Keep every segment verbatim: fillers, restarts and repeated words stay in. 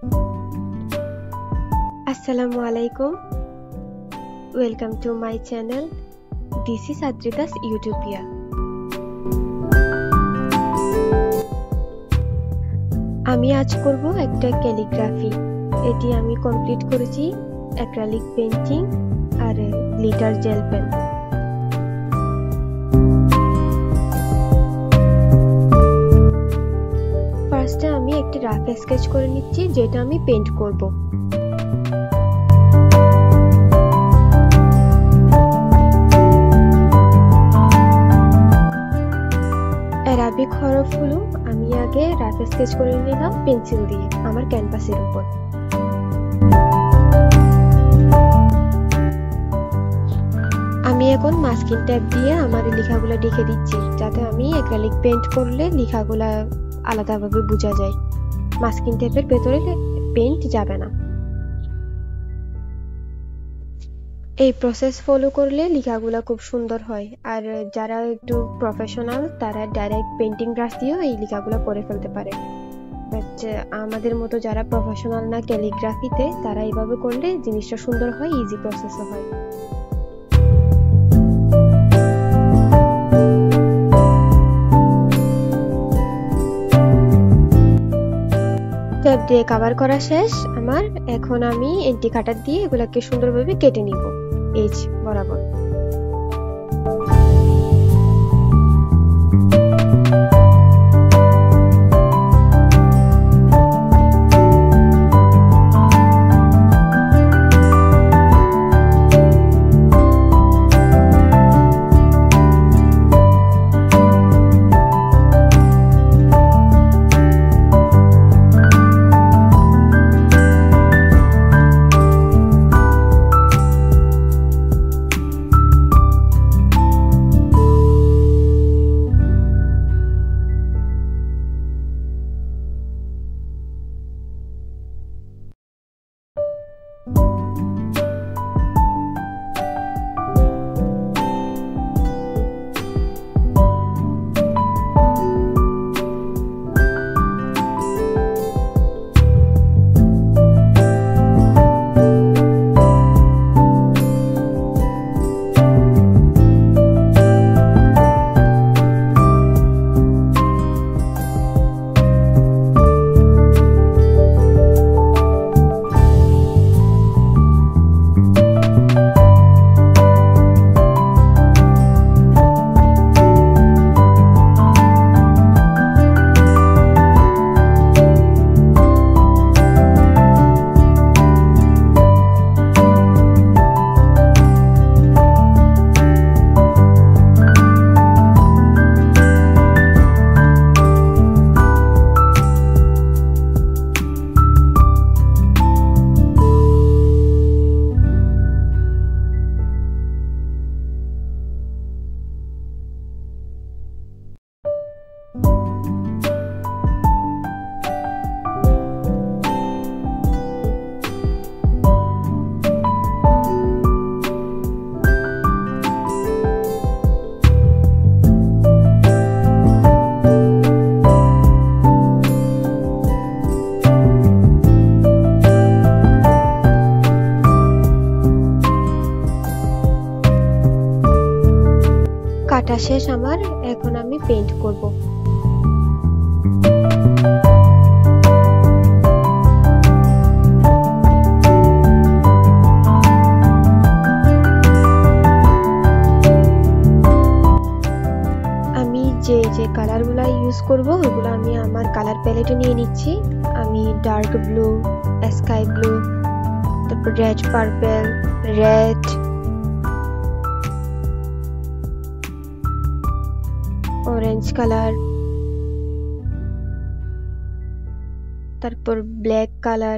Assalamu alaikum. Welcome to my channel. This is Adrita's Utopia. আমি আজ করব একটা ক্যালিগ্রাফি। এটি আমি কমপ্লিট করেছি অ্যাক্রিলিক পেইন্টিং আর গ্লিটার জেল পেন। ফার্স্টে আমি একটি রাফ স্কেচ করে নিচ্ছি যেটা আমি পেইন্ট করব। অ্যারাবিক হরফগুলো আমি আগে রাফ স্কেচ করে নিলাম পেন্সিল দিয়ে আমার ক্যানভাসের উপর। আমি এখন মাস্কিং ট্যাপ দিয়ে আমার লেখাগুলো লিখে দিচ্ছি যাতে আমি অ্যাক্রিলিক পেইন্ট করলে লেখাগুলো আলাদাভাবে বোঝা যায়। মাস্কিং ট্যাপের ভেতরে পেইন্ট যাবে না। এই প্রসেস ফলো করলে লেখাগুলো খুব সুন্দর হয়। আর যারা একটু প্রফেশনাল তারা ডাইরেক্ট পেইন্টিং ব্রাশ দিয়েও এই লেখাগুলো করে ফেলতে পারে। বাট আমাদের মতো যারা প্রফেশনাল না ক্যালিগ্রাফিতে তারা এইভাবে করলে জিনিসটা সুন্দর হয়, ইজি প্রসেসও হয়। ট্যাপ দিয়ে কভার করা শেষ আমার। এখন আমি এন্টি কাটার দিয়ে এগুলাকে সুন্দরভাবে কেটে নিব এজ বরাবর। কাটা শেষ আমার। এখন আমি পেইন্ট করব। আমি যে যে কালারগুলো ইউজ করব ওগুলো আমি আমার কালার প্যালেটে নিয়ে নিচ্ছি। আমি ডার্ক ব্লু, স্কাই ব্লু, তারপর red purple, red, orange colour, তারপর black colour,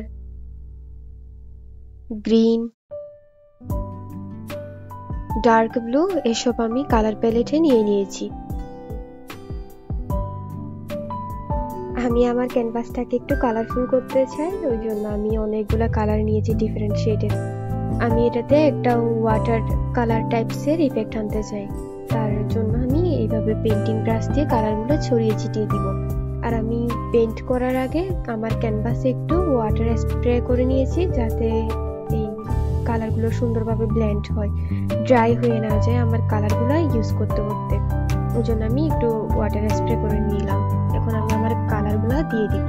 green, dark blue এসব আমি কালার প্যালেটে নিয়ে নিয়েছি। আমি আমার ক্যানভাসটাকে একটু কালারফুল করতে চাই, ওই জন্য আমি অনেকগুলো কালার নিয়েছি ডিফারেন্ট শেডের। আমি এটাতে একটা ওয়াটার কালার টাইপসের ইফেক্ট আনতে চাই, তার জন্য আমি এইভাবে পেইন্টিং ব্রাশ দিয়ে কালারগুলো ছড়িয়ে ছিটিয়ে দিব। আর আমি পেইন্ট করার আগে আমার ক্যানভাসে একটু ওয়াটার স্প্রে করে নিয়েছি, যাতে এই কালারগুলো সুন্দরভাবে ব্লেন্ড হয়, ড্রাই হয়ে না যায় আমার কালারগুলো ইউজ করতে করতে। ওই জন্য আমি একটু ওয়াটার স্প্রে করে নিলাম। এখন আমি আমার কালারগুলো দিয়ে দিব।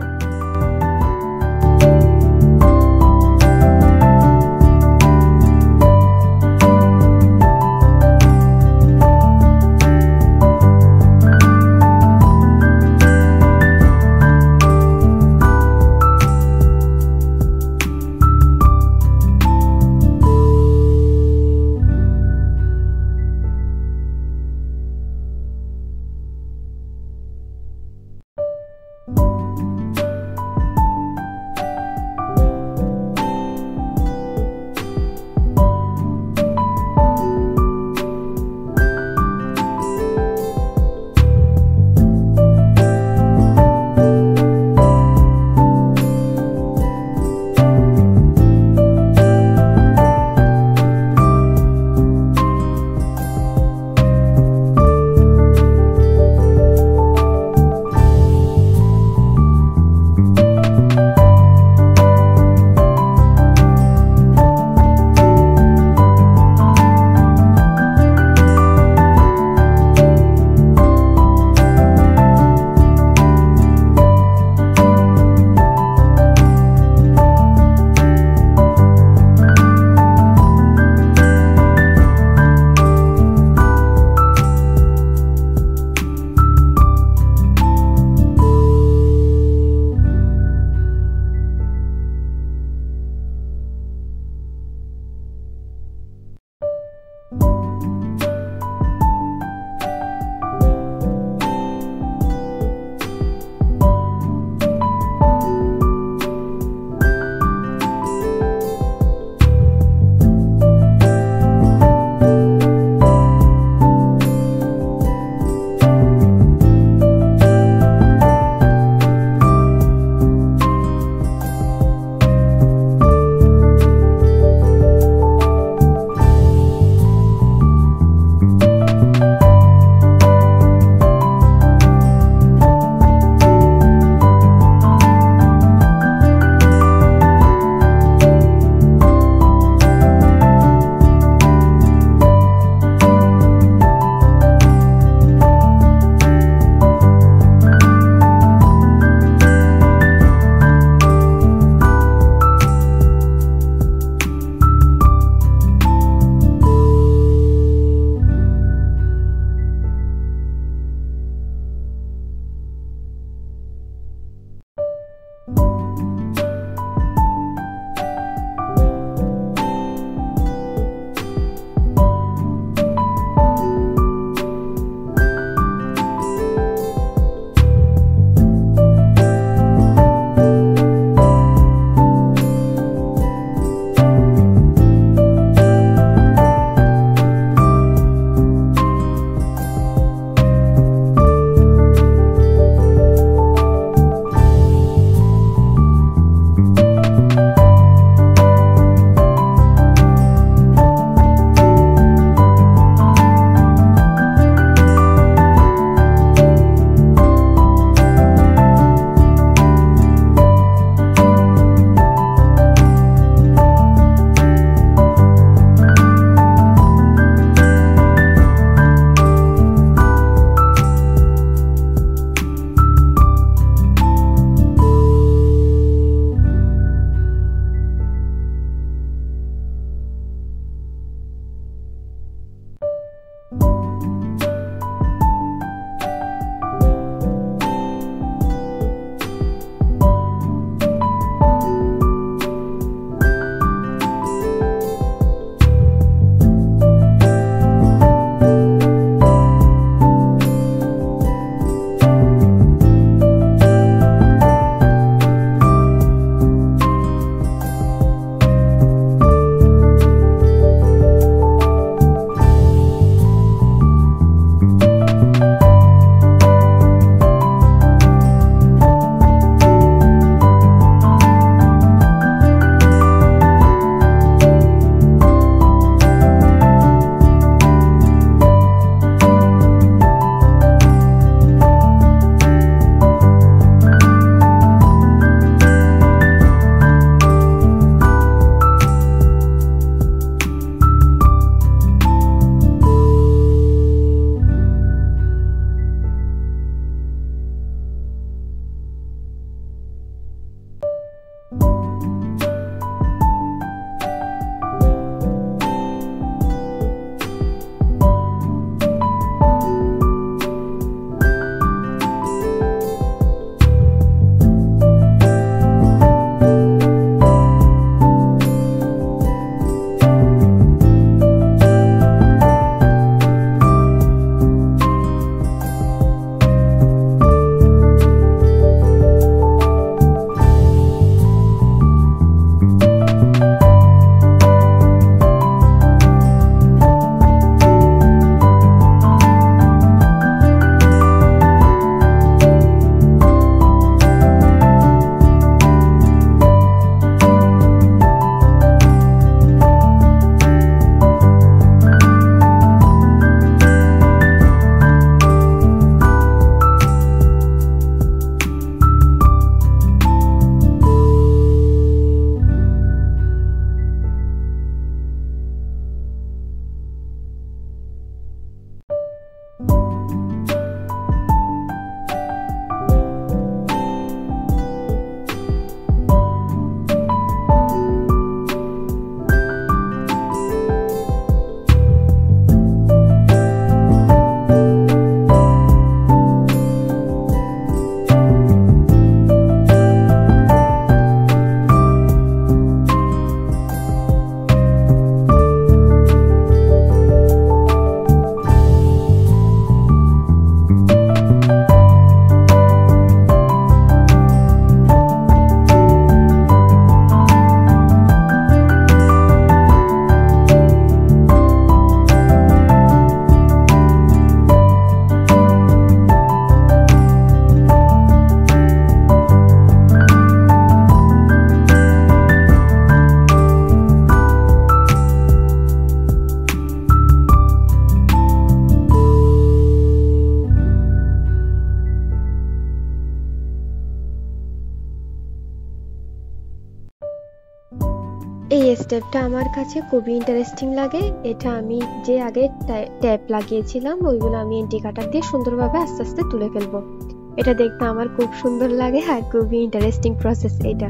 এই স্টেপটা আমার কাছে খুবই ইন্টারেস্টিং লাগে। এটা আমি যে আগে ট্যাপ লাগিয়েছিলাম ওইগুলো আমি এন্টি কাটার দিয়ে সুন্দরভাবে আস্তে আস্তে তুলে ফেলবো। এটা দেখতে আমার খুব সুন্দর লাগে আর খুবই ইন্টারেস্টিং প্রসেস এটা।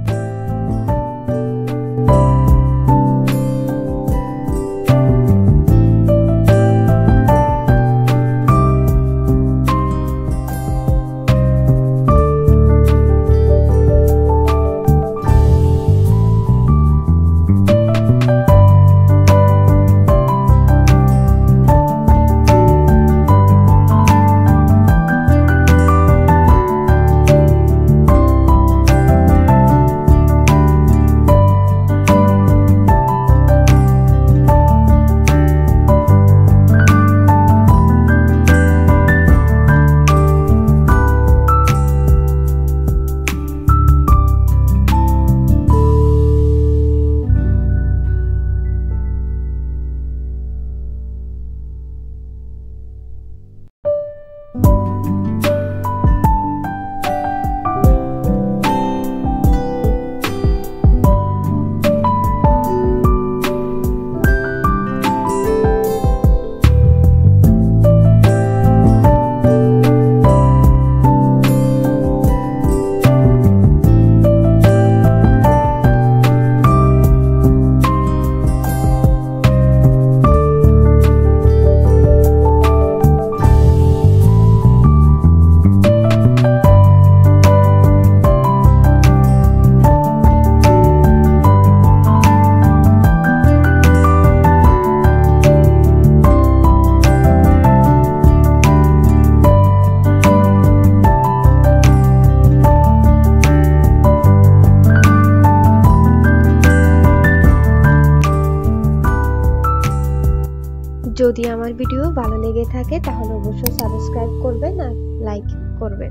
যদি আমার ভিডিও ভালো লেগে থাকে তাহলে অবশ্যই সাবস্ক্রাইব করবেন আর লাইক করবেন।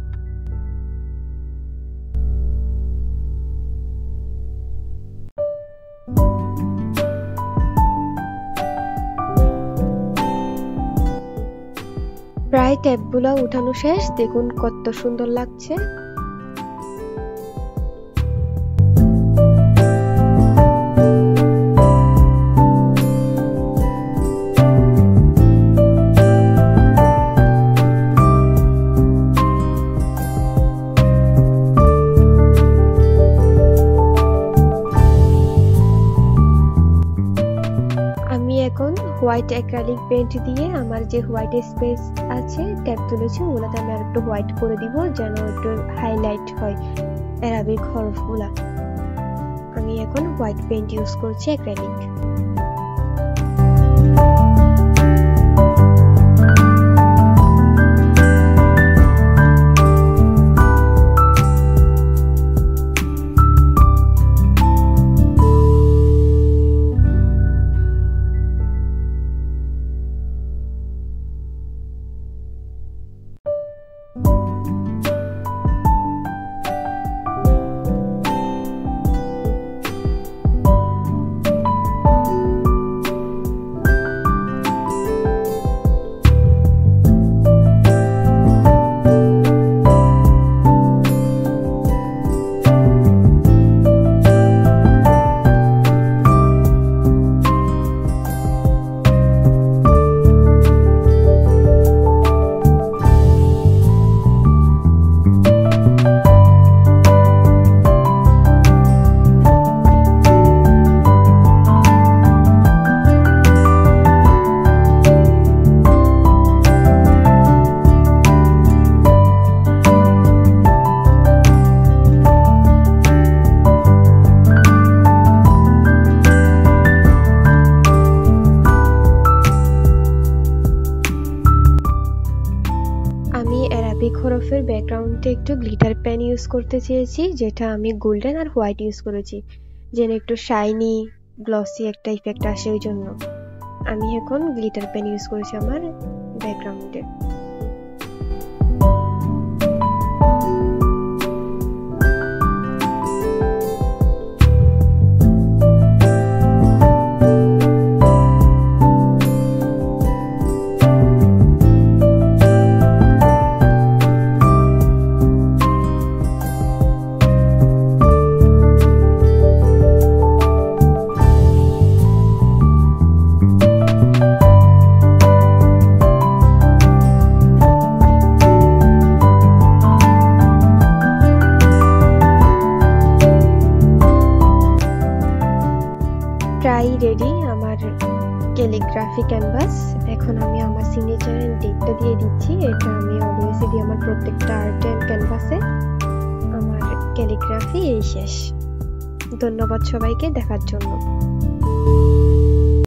প্রায় ট্যাপগুলো উঠানো শেষ, দেখুন কত সুন্দর লাগছে। হোয়াইট অ্যাক্রিলিক পেইন্ট দিয়ে আমার যে হোয়াইট স্পেস আছে ট্যাপ তুলেছি ওগুলোতে আমি আর একটু হোয়াইট করে দিব যেন একটু হাইলাইট হয় অ্যারাবিক হরফগুলা। আমি এখন হোয়াইট পেইন্ট ইউজ করছি অ্যাক্রিলিক। হরফের ব্যাকগ্রাউন্ডে একটু গ্লিটার পেন ইউজ করতে চেয়েছি, যেটা আমি গোল্ডেন আর হোয়াইট ইউজ করেছি যেন একটু শাইনি গ্লসি একটা ইফেক্ট আসে। ওই জন্য আমি এখন গ্লিটার পেন ইউজ করেছি আমার ব্যাকগ্রাউন্ডে। প্রায় রেডি আমার ক্যালিগ্রাফি ক্যানভাস। এখন আমি আমার সিগনেচার এন্ড ডেটটা দিয়ে দিচ্ছি। এটা আমি অলওয়েজ দিই আমার প্রত্যেকটা আর্ট এন্ড ক্যানভাসে। আমার ক্যালিগ্রাফি এই শেষ। ধন্যবাদ সবাইকে দেখার জন্য।